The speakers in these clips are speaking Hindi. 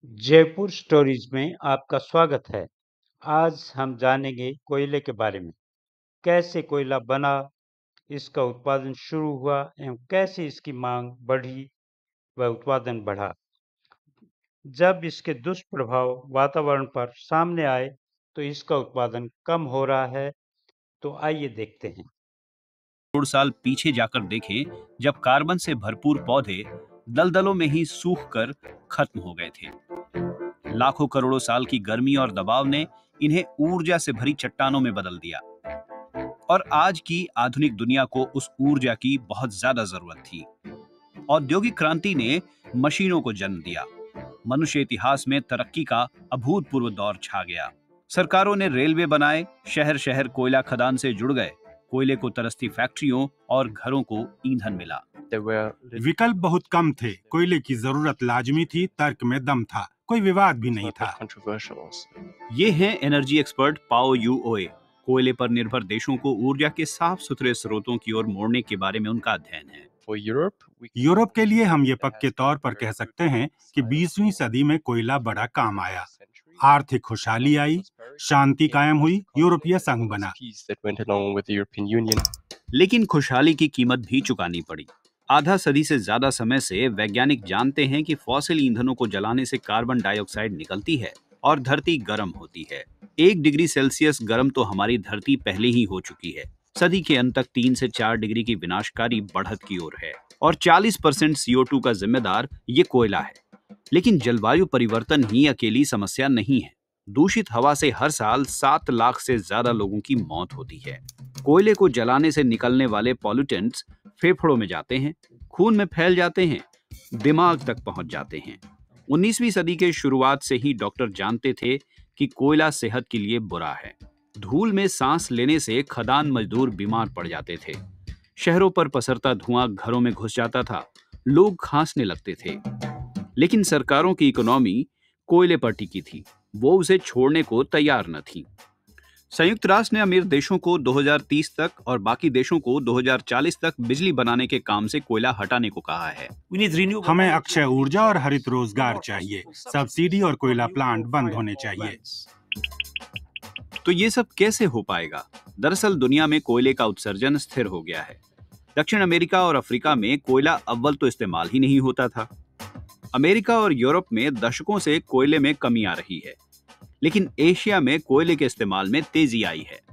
जयपुर स्टोरीज में आपका स्वागत है। आज हम जानेंगे कोयले के बारे में। कैसे कोयला बना, इसका उत्पादन शुरू हुआ एवं कैसे इसकी मांग बढ़ी व उत्पादन बढ़ा। जब इसके दुष्प्रभाव वातावरण पर सामने आए तो इसका उत्पादन कम हो रहा है। तो आइए देखते हैं। करोड़ साल पीछे जाकर देखें, जब कार्बन से भरपूर पौधे दलदलों में ही सूख कर खत्म हो गए थे। लाखों करोड़ों साल की गर्मी और दबाव ने इन्हें ऊर्जा से भरी चट्टानों में बदल दिया और आज की आधुनिक दुनिया को उस ऊर्जा की बहुत ज्यादा जरूरत थी। औद्योगिक क्रांति ने मशीनों को जन्म दिया। मनुष्य इतिहास में तरक्की का अभूतपूर्व दौर छा गया। सरकारों ने रेलवे बनाए, शहर शहर कोयला खदान से जुड़ गए। कोयले को तरसती फैक्ट्रियों और घरों को ईंधन मिला। विकल्प बहुत कम थे। कोयले की जरूरत लाजमी थी, तर्क में दम था, कोई विवाद भी नहीं था। ये हैं एनर्जी एक्सपर्ट पाओ यू ओए। कोयले पर निर्भर देशों को ऊर्जा के साफ सुथरे स्रोतों की ओर मोड़ने के बारे में उनका अध्ययन है। यूरोप के लिए हम ये पक्के तौर पर कह सकते हैं कि 20वीं सदी में कोयला बड़ा काम आया। आर्थिक खुशहाली आई, शांति कायम हुई, यूरोपीय संघ बना। लेकिन खुशहाली की कीमत भी चुकानी पड़ी। आधा सदी से ज्यादा समय से वैज्ञानिक जानते हैं कि फॉसिल ईंधनों को जलाने से कार्बन डाइऑक्साइड निकलती है और धरती गर्म होती है। 1 डिग्री सेल्सियस गर्म तो हमारी धरती पहले ही हो चुकी है। सदी के अंत तक 3 से 4 डिग्री की विनाशकारी बढ़त की ओर है और 40% CO2 का जिम्मेदार ये कोयला है। लेकिन जलवायु परिवर्तन ही अकेली समस्या नहीं है। दूषित हवा से हर साल 7 लाख से ज्यादा लोगों की मौत होती है। कोयले को जलाने से निकलने वाले पॉल्यूटेंट्स फेफड़ों में जाते हैं, खून में फैल जाते हैं, दिमाग तक पहुंच जाते हैं। 19वीं सदी के शुरुआत से ही डॉक्टर जानते थे कि कोयला सेहत के लिए बुरा है। धूल में सांस लेने से खदान मजदूर बीमार पड़ जाते थे। शहरों पर पसरता धुआं घरों में घुस जाता था, लोग खांसने लगते थे। लेकिन सरकारों की इकोनॉमी कोयले पर टिकी थी, वो उसे छोड़ने को तैयार न थी। संयुक्त राष्ट्र ने अमीर देशों को 2030 तक और बाकी देशों को 2040 तक बिजली बनाने के काम से कोयला हटाने को कहा है। हमें अक्षय ऊर्जा और हरित रोजगार चाहिए। सब्सिडी और कोयला प्लांट बंद होने चाहिए। तो ये सब कैसे हो पाएगा? दरअसल दुनिया में कोयले का उत्सर्जन स्थिर हो गया है। दक्षिण अमेरिका और अफ्रीका में कोयला अव्वल तो इस्तेमाल ही नहीं होता था। अमेरिका और यूरोप में दशकों से कोयले में कमी आ रही है, लेकिन एशिया में कोयले के इस्तेमाल में तेजी आई है।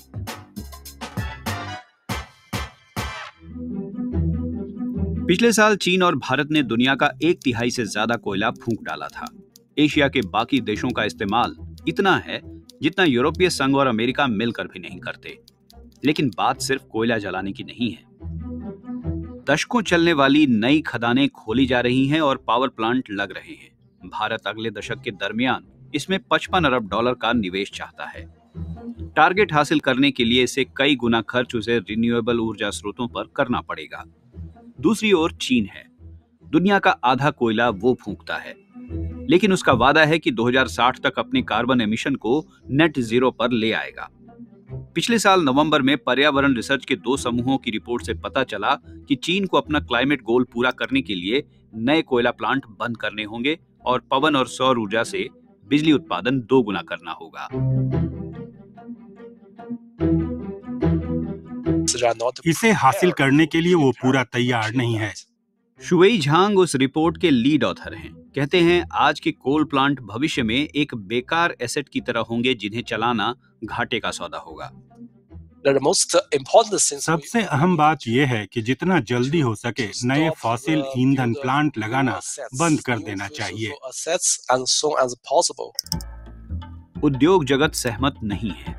पिछले साल चीन और भारत ने दुनिया का 1/3 से ज्यादा कोयला फूंक डाला था। एशिया के बाकी देशों का इस्तेमाल इतना है जितना यूरोपीय संघ और अमेरिका मिलकर भी नहीं करते। लेकिन बात सिर्फ कोयला जलाने की नहीं है। दशकों चलने वाली नई खदानें खोली जा रही हैं और पावर प्लांट लग रहे हैं। भारत अगले दशक के दरमियान इसमें $55 अरब का निवेश चाहता है। टारगेट हासिल करने के लिए इसे कई गुना खर्च उसे रिन्यूएबल ऊर्जा स्रोतों पर करना पड़ेगा। दूसरी ओर चीन है। दुनिया का आधा कोयला वो फूंकता है, लेकिन उसका वादा है कि 2060 तक अपने कार्बन एमिशन को नेट जीरो पर ले आएगा। पिछले साल नवंबर में पर्यावरण रिसर्च के 2 समूहों की रिपोर्ट से पता चला कि चीन को अपना क्लाइमेट गोल पूरा करने के लिए नए कोयला प्लांट बंद करने होंगे और पवन और सौर ऊर्जा से बिजली उत्पादन 2 गुना करना होगा। इसे हासिल करने के लिए वो पूरा तैयार नहीं है। शुवेई झांग उस रिपोर्ट के लीड ऑथर हैं। कहते हैं आज के कोल प्लांट भविष्य में एक बेकार एसेट की तरह होंगे जिन्हें चलाना घाटे का सौदा होगा। सबसे अहम बात यह है कि जितना जल्दी हो सके नए फॉसिल ईंधन प्लांट लगाना बंद कर देना चाहिए। उद्योग जगत सहमत नहीं है।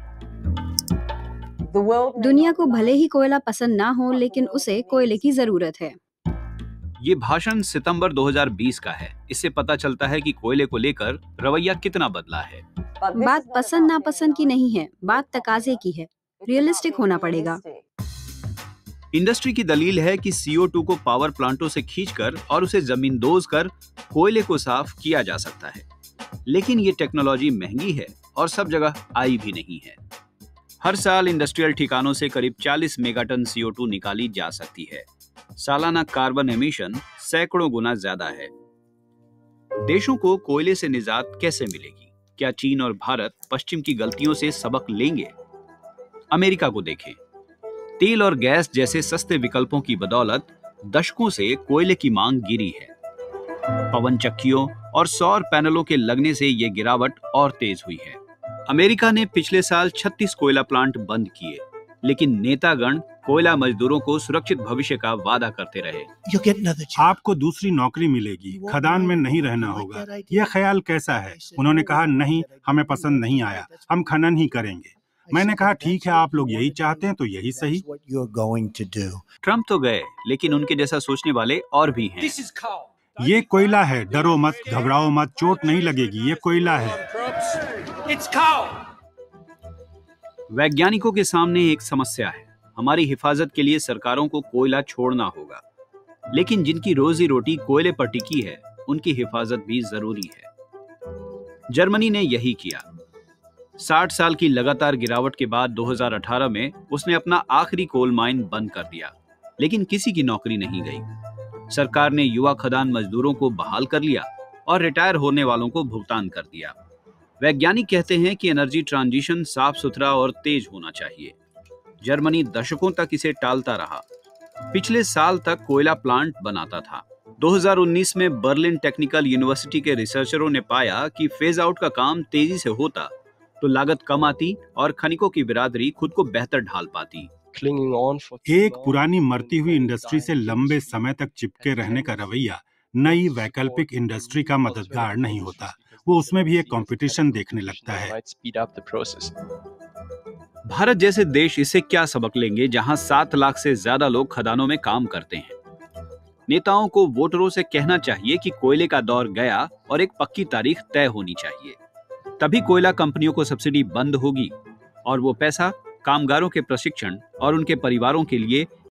दुनिया को भले ही कोयला पसंद ना हो, लेकिन उसे कोयले की जरूरत है। ये भाषण सितंबर 2020 का है। इससे पता चलता है कि कोयले को लेकर रवैया कितना बदला है। बात पसंद नापसंद की नहीं है, बात तकाजे की है। रियलिस्टिक होना पड़ेगा। इंडस्ट्री की दलील है कि CO2 को पावर प्लांटों से खींचकर और उसे जमींदोज कर कोयले को साफ किया जा सकता है, लेकिन ये टेक्नोलॉजी महंगी है और सब जगह आई भी नहीं है। हर साल इंडस्ट्रियल ठिकानों से करीब 40 मेगाटन CO2 निकाली जा सकती है। सालाना कार्बन एमिशन सैकड़ों गुना ज्यादा है। देशों को कोयले से निजात कैसे मिलेगी? क्या चीन और भारत पश्चिम की गलतियों से सबक लेंगे? अमेरिका को देखें। तेल और गैस जैसे सस्ते विकल्पों की बदौलत दशकों से कोयले की मांग गिरी है। पवन चक्कियों और सौर पैनलों के लगने से ये गिरावट और तेज हुई है। अमेरिका ने पिछले साल 36 कोयला प्लांट बंद किए, लेकिन नेतागण कोयला मजदूरों को सुरक्षित भविष्य का वादा करते रहे। आपको दूसरी नौकरी मिलेगी, खदान में नहीं रहना होगा। यह ख्याल कैसा है? उन्होंने कहा, नहीं, हमें पसंद नहीं आया, हम खनन ही करेंगे। मैंने कहा, ठीक है, आप लोग यही चाहते हैं तो यही सही। ट्रंप तो गए, लेकिन उनके जैसा सोचने वाले और भी हैं। ये कोयला है, डरो मत, घबराओ मत, चोट नहीं लगेगी, ये कोयला है। वैज्ञानिकों के सामने एक समस्या है। हमारी हिफाजत के लिए सरकारों को कोयला छोड़ना होगा, लेकिन जिनकी रोजी रोटी कोयले पर टिकी है, उनकी हिफाजत भी जरूरी है। जर्मनी ने यही किया। 60 साल की लगातार गिरावट के बाद 2018 में उसने अपना आखिरी कोल माइन बंद कर दिया, लेकिन किसी की नौकरी नहीं गई। सरकार ने युवा खदान मजदूरों को बहाल कर लिया और रिटायर होने वालों को भुगतान कर दिया। वैज्ञानिक कहते हैं कि एनर्जी ट्रांजिशन साफ सुथरा और तेज होना चाहिए। जर्मनी दशकों तक इसे टालता रहा। पिछले साल तक कोयला प्लांट बनाता था। 2019 में बर्लिन टेक्निकल यूनिवर्सिटी के रिसर्चरों ने पाया कि फेज आउट का काम तेजी से होता तो लागत कम आती और खनिकों की बिरादरी खुद को बेहतर ढाल पाती। एक पुरानी मरती हुई इंडस्ट्री से लंबे समय तक चिपके रहने का रवैया नई वैकल्पिक इंडस्ट्री का मददगार नहीं होता। वो उसमें भी एक कंपटीशन देखने लगता है। भारत जैसे देश इससे क्या सबक लेंगे, जहां 7 लाख से ज्यादा लोग खदानों में काम करते हैं? नेताओं को वोटरों से कहना चाहिए कि कोयले का दौर गया और एक पक्की तारीख तय होनी चाहिए। तभी कोयला कंपनियों को सब्सिडी बंद होगी और वो पैसा कामगारों के प्रशिक्षण और उनके परिवारों के लिए